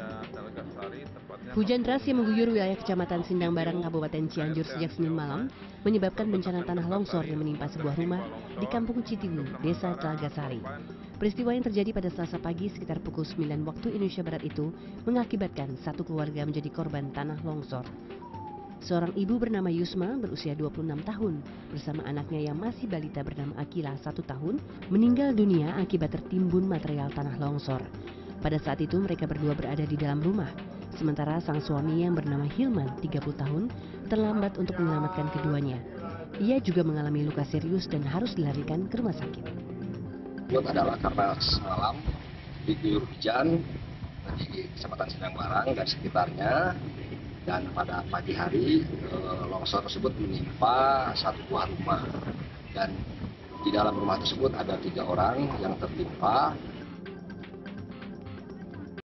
Hujan deras yang mengguyur wilayah Kecamatan Sindang Barang, Kabupaten Cianjur sejak Senin malam menyebabkan bencana tanah longsor yang menimpa sebuah rumah di Kampung Citiwu, Desa Telagasari. Peristiwa yang terjadi pada Selasa pagi sekitar pukul 9 waktu Indonesia Barat itu mengakibatkan satu keluarga menjadi korban tanah longsor. Seorang ibu bernama Yusma berusia 26 tahun bersama anaknya yang masih balita bernama Akila 1 tahun meninggal dunia akibat tertimbun material tanah longsor. Pada saat itu mereka berdua berada di dalam rumah. Sementara sang suami yang bernama Hilman, 30 tahun, terlambat untuk menyelamatkan keduanya. Ia juga mengalami luka serius dan harus dilarikan ke rumah sakit. Itu adalah karena semalam diguyur hujan di Kecamatan Sindang Barang dan sekitarnya, dan pada pagi hari longsor tersebut menimpa satu buah rumah, dan di dalam rumah tersebut ada 3 orang yang tertimpa.